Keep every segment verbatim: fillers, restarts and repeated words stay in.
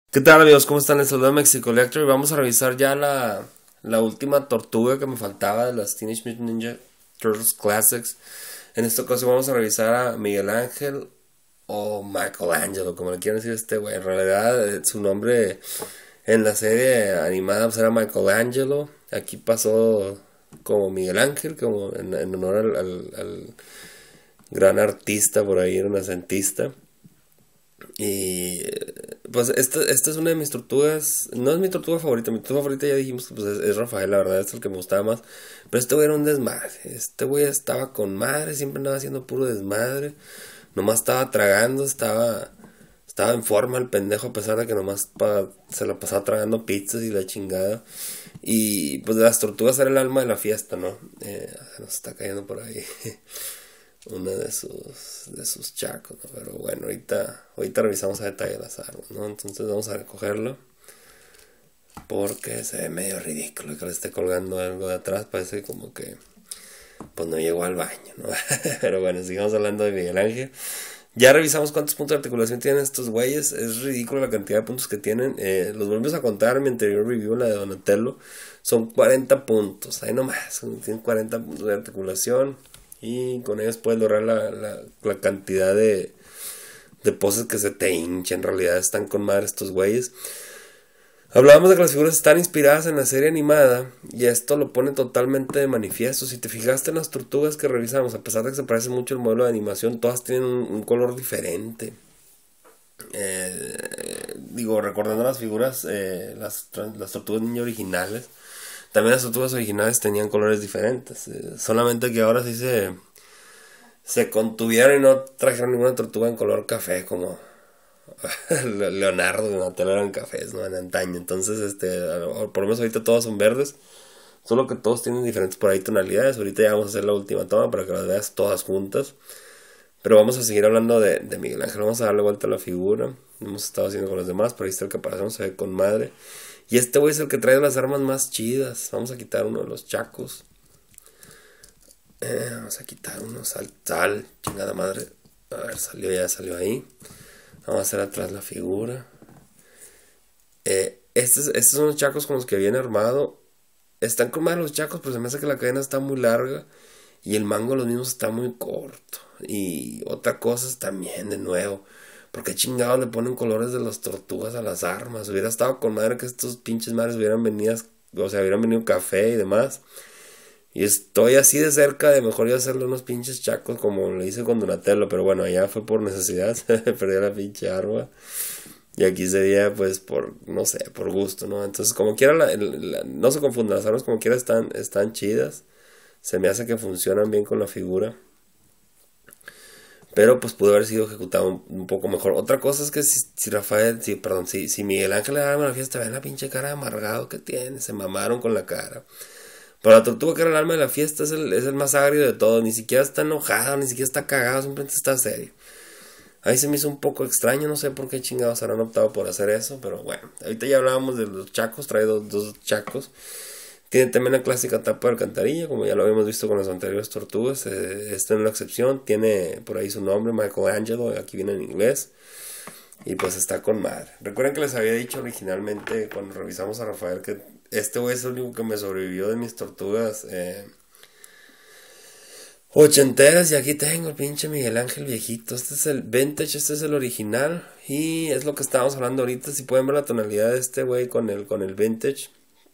¿Qué tal amigos? ¿Cómo están? Les saluda Mexico Lector y vamos a revisar ya la, la última tortuga que me faltaba de las Teenage Mutant Ninja Turtles Classics. En esta ocasión vamos a revisar a Miguel Ángel o Michelangelo, como le quieran decir a este güey. En realidad eh, su nombre en la serie animada pues, era Michelangelo. Aquí pasó como Miguel Ángel, como en, en honor al, al, al gran artista por ahí, renacentista. Y pues esta, esta es una de mis tortugas. No es mi tortuga favorita. Mi tortuga favorita ya dijimos que pues, es, es Rafael, la verdad, es el que me gustaba más. Pero este güey era un desmadre. Este güey estaba con madre, siempre andaba haciendo puro desmadre. Nomás estaba tragando, estaba, estaba en forma el pendejo, a pesar de que nomás pa- se la pasaba tragando pizzas y la chingada. Y pues de las tortugas era el alma de la fiesta, ¿no? Eh, se nos está cayendo por ahí. Una de sus de sus chacos, ¿no? Pero bueno, ahorita ahorita revisamos a detalle las armas, ¿no? Entonces vamos a recogerlo porque se ve medio ridículo que le esté colgando algo de atrás, parece como que pues no llegó al baño, ¿no? Pero bueno, sigamos hablando de Miguel Ángel. Ya revisamos cuántos puntos de articulación tienen estos güeyes. Es ridículo la cantidad de puntos que tienen. Eh, los volvemos a contar en mi anterior review, la de Donatello. Son cuarenta puntos. Ahí nomás. Tienen cuarenta puntos de articulación. Y con ellos puedes lograr la, la, la cantidad de, de poses que se te hincha. En realidad están con madre estos güeyes. Hablábamos de que las figuras están inspiradas en la serie animada y esto lo pone totalmente de manifiesto. Si te fijaste en las tortugas que revisamos, a pesar de que se parece mucho el modelo de animación, todas tienen un, un color diferente. Eh, digo, recordando las figuras, eh, las, las tortugas niña originales, también las tortugas originales tenían colores diferentes. Eh, solamente que ahora sí se, se contuvieron y no trajeron ninguna tortuga en color café como Leonardo y Donatello eran cafés, ¿no? En antaño. Entonces, este, por lo menos ahorita todos son verdes. Solo que todos tienen diferentes por ahí tonalidades. Ahorita ya vamos a hacer la última toma para que las veas todas juntas. Pero vamos a seguir hablando de, de Miguel Ángel. Vamos a darle vuelta a la figura. Hemos estado haciendo con los demás. Pero ahí está el caparazón, se ve con madre. Y este güey es el que trae las armas más chidas. Vamos a quitar uno de los chacos. Eh, vamos a quitar uno. Sal, sal, chingada madre. A ver, salió ya, salió ahí. Vamos a hacer atrás la figura. Eh, estos, estos son los chacos con los que viene armado. Están con madre los chacos, pero se me hace que la cadena está muy larga. Y el mango los mismos está muy corto. Y otra cosa es también, de nuevo, porque chingados le ponen colores de las tortugas a las armas. Hubiera estado con madre que estos pinches madres hubieran venido, o sea, hubieran venido café y demás. Y estoy así de cerca de mejor yo hacerle unos pinches chacos como le hice con Donatello. Pero bueno, allá fue por necesidad. Perdí la pinche arma. Y aquí sería pues por, no sé, por gusto, ¿no? Entonces como quiera, la, la, no se confundan, las armas como quiera están, están chidas. Se me hace que funcionan bien con la figura. Pero pues pudo haber sido ejecutado un, un poco mejor. Otra cosa es que si, si Rafael, si, perdón, si, si Miguel Ángel le daba la fiesta, vean la pinche cara de amargado que tiene. Se mamaron con la cara. Pero la tortuga que era el alma de la fiesta es el, es el más agrio de todos. Ni siquiera está enojado, ni siquiera está cagado, simplemente está serio. Ahí se me hizo un poco extraño, no sé por qué chingados habrán optado por hacer eso, pero bueno. Ahorita ya hablábamos de los chacos, trae dos, dos chacos. Tiene también la clásica tapa de alcantarilla, como ya lo habíamos visto con las anteriores tortugas. Eh, esta es una excepción, tiene por ahí su nombre, Michelangelo, aquí viene en inglés. Y pues está con madre. Recuerden que les había dicho originalmente cuando revisamos a Rafael que este güey es el único que me sobrevivió de mis tortugas eh, ochenteras. Y aquí tengo el pinche Miguel Ángel viejito. Este es el vintage, este es el original. Y es lo que estábamos hablando ahorita. Si pueden ver la tonalidad de este güey con el, con el vintage.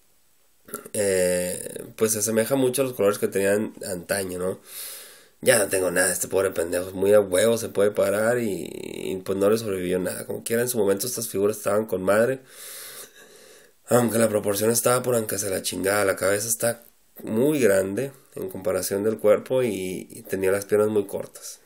Eh, pues se asemeja mucho a los colores que tenían antaño, ¿no? Ya no tengo nada, este pobre pendejo es muy a huevo, se puede parar y, y pues no le sobrevivió nada. Como quiera, en su momento estas figuras estaban con madre. Aunque la proporción estaba por aunque se la chingada. La cabeza está muy grande en comparación del cuerpo y, y tenía las piernas muy cortas.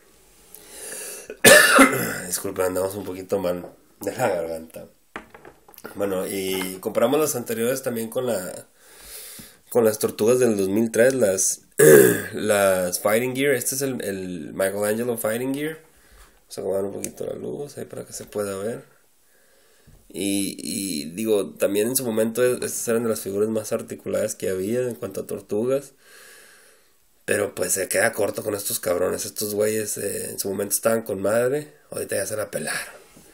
Disculpen, andamos un poquito mal de la garganta. Bueno, y comparamos las anteriores también con la con las tortugas del dos mil tres, las las Fighting Gear. Este es el, el Michelangelo Fighting Gear. Vamos a acomodar un poquito la luz ahí para que se pueda ver. Y, y digo, también en su momento estas eran de las figuras más articuladas que había en cuanto a tortugas. Pero pues se queda corto con estos cabrones. Estos güeyes eh, en su momento estaban con madre. Ahorita ya se la pelaron.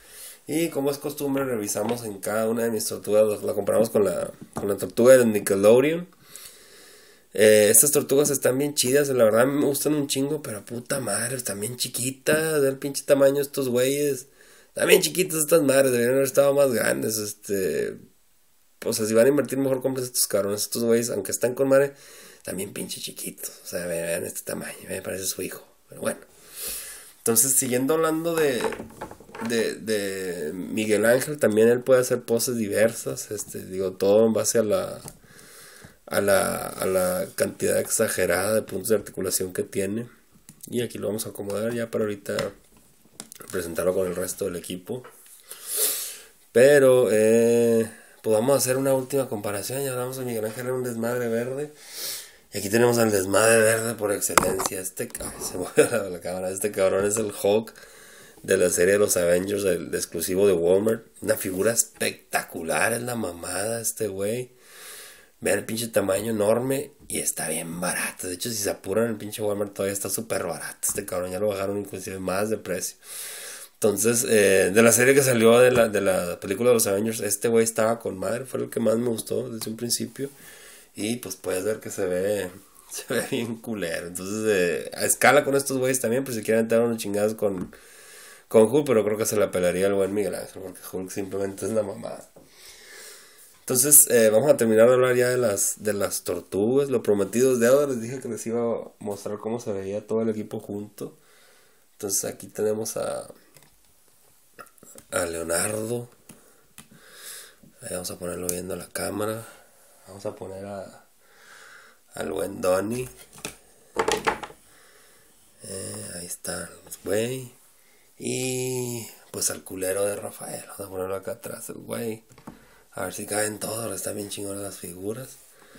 Y como es costumbre, revisamos en cada una de mis tortugas. La comparamos con la, con la tortuga de Nickelodeon. Eh, estas tortugas están bien chidas, la verdad me gustan un chingo, pero puta madre, están bien chiquitas, del pinche tamaño estos güeyes. Están bien chiquitas estas madres, deberían haber estado más grandes, este... O sea, si van a invertir mejor, compren estos cabrones, estos güeyes, aunque están con madre, también pinche chiquitos. O sea, vean este tamaño, me parece su hijo. Pero bueno. Entonces, siguiendo hablando de, de, de Miguel Ángel, también él puede hacer poses diversas, este, digo, todo en base a la, a la, a la cantidad exagerada de puntos de articulación que tiene. Y aquí lo vamos a acomodar ya para ahorita presentarlo con el resto del equipo. Pero, eh, pues vamos a hacer una última comparación. Ya hablamos de Miguel Ángel, era un desmadre verde. Y aquí tenemos al desmadre verde por excelencia. Este, ay, se mueve la, la cámara. Este cabrón es el Hulk de la serie de los Avengers, el exclusivo de Walmart. Una figura espectacular, es la mamada este güey. Vean el pinche tamaño enorme y está bien barato. De hecho, si se apuran, el pinche Walmart todavía está súper barato. Este cabrón ya lo bajaron inclusive más de precio. Entonces, eh, de la serie que salió de la, de la película de los Avengers, este güey estaba con madre. Fue el que más me gustó desde un principio. Y pues puedes ver que se ve se ve bien culero. Entonces, eh, a escala con estos güeyes también, por si quieren entrar unos chingados con, con Hulk, pero creo que se la pelaría el buen Miguel Ángel, porque Hulk simplemente es la mamada. Entonces, eh, vamos a terminar de hablar ya de las, de las tortugas. Lo prometido es deuda. Les dije que les iba a mostrar cómo se veía todo el equipo junto. Entonces, aquí tenemos a, a Leonardo. Ahí vamos a ponerlo viendo a la cámara. Vamos a poner a al buen Donnie. Eh, ahí está el güey. Y pues al culero de Rafael. Vamos a ponerlo acá atrás, el güey. A ver si caen todos. Están bien chingonas las figuras.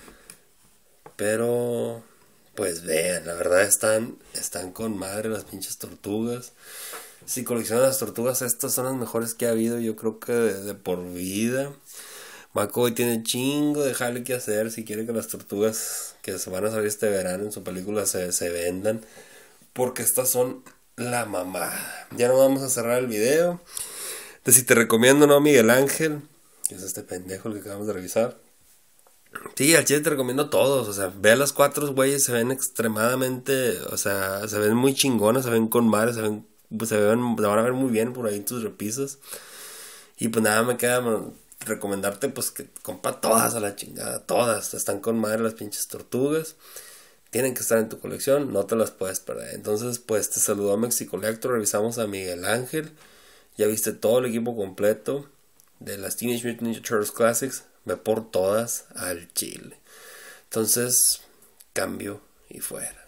Pero pues vean, la verdad están, están con madre las pinches tortugas. Si coleccionan las tortugas, estas son las mejores que ha habido, yo creo que de, de por vida. McCoy tiene chingo de jale que hacer si quiere que las tortugas que se van a salir este verano en su película se, se vendan. Porque estas son la mamada. Ya no vamos a cerrar el video. Entonces, si te recomiendo, ¿no? Miguel Ángel, que es este pendejo el que acabamos de revisar. Sí, al chile te recomiendo todos. O sea, ve a las cuatro güeyes, se ven extremadamente. O sea, se ven muy chingonas, se ven con madre, se ven. Pues se, ven, se van a ver muy bien por ahí en tus repisas. Y pues nada, me queda recomendarte pues que compra todas a la chingada, todas, están con madre las pinches tortugas, tienen que estar en tu colección, no te las puedes perder. Entonces pues te saludó Mexicolector, revisamos a Miguel Ángel, ya viste todo el equipo completo de las Teenage Mutant Ninja Turtles Classics, ve por todas al chile. Entonces, cambio y fuera.